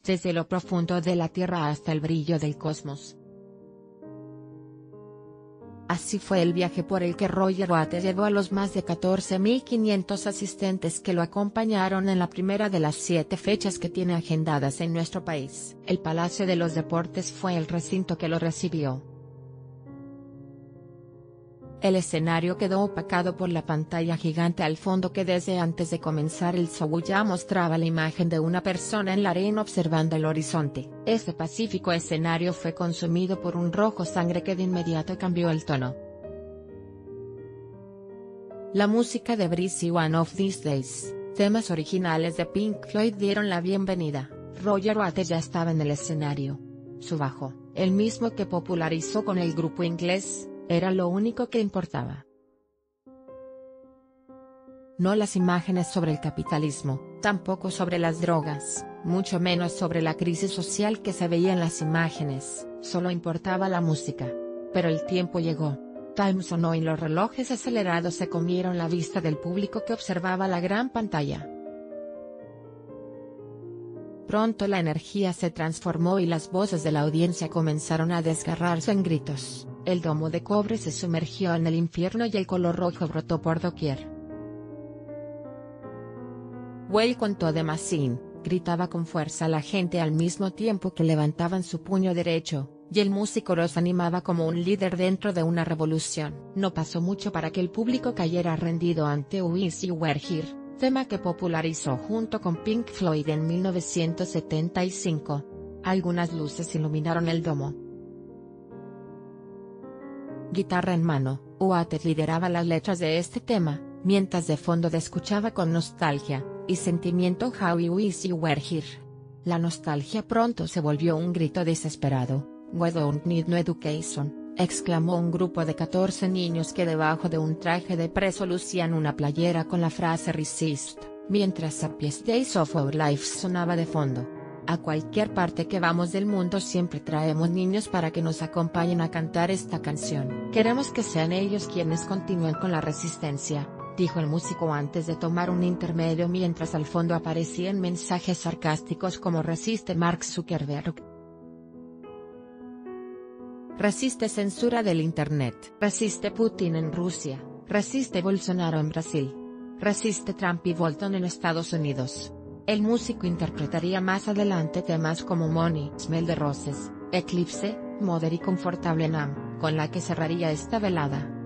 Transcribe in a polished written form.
desde lo profundo de la Tierra hasta el brillo del cosmos. Así fue el viaje por el que Roger Waters llevó a los más de 14.500 asistentes que lo acompañaron en la primera de las 7 fechas que tiene agendadas en nuestro país. El Palacio de los Deportes fue el recinto que lo recibió. El escenario quedó opacado por la pantalla gigante al fondo que desde antes de comenzar el show ya mostraba la imagen de una persona en la arena observando el horizonte. Este pacífico escenario fue consumido por un rojo sangre que de inmediato cambió el tono. La música de Breezy One of These Days, temas originales de Pink Floyd dieron la bienvenida. Roger Waters ya estaba en el escenario. Su bajo, el mismo que popularizó con el grupo inglés, era lo único que importaba. No las imágenes sobre el capitalismo, tampoco sobre las drogas, mucho menos sobre la crisis social que se veía en las imágenes, solo importaba la música. Pero el tiempo llegó. Time sonó y los relojes acelerados se comieron la vista del público que observaba la gran pantalla. Pronto la energía se transformó y las voces de la audiencia comenzaron a desgarrarse en gritos. El domo de cobre se sumergió en el infierno y el color rojo brotó por doquier. "Welcome to the machine", gritaba con fuerza la gente al mismo tiempo que levantaban su puño derecho, y el músico los animaba como un líder dentro de una revolución. No pasó mucho para que el público cayera rendido ante Wish You Were Here, tema que popularizó junto con Pink Floyd en 1975. Algunas luces iluminaron el domo. Guitarra en mano, Waters lideraba las letras de este tema, mientras de fondo escuchaba con nostalgia y sentimiento How I Wish You Were Here. La nostalgia pronto se volvió un grito desesperado. "We don't need no education", exclamó un grupo de 14 niños que debajo de un traje de preso lucían una playera con la frase "Resist", mientras Happiest Days of Our Lives sonaba de fondo. "A cualquier parte que vamos del mundo siempre traemos niños para que nos acompañen a cantar esta canción. Queremos que sean ellos quienes continúen con la resistencia", dijo el músico antes de tomar un intermedio mientras al fondo aparecían mensajes sarcásticos como "Resiste Mark Zuckerberg", "Resiste censura del Internet", "Resiste Putin en Rusia", "Resiste Bolsonaro en Brasil", "Resiste Trump y Bolton en Estados Unidos". El músico interpretaría más adelante temas como Money, Smell the Roses, Eclipse, Mother y Comfortable Numb, con la que cerraría esta velada.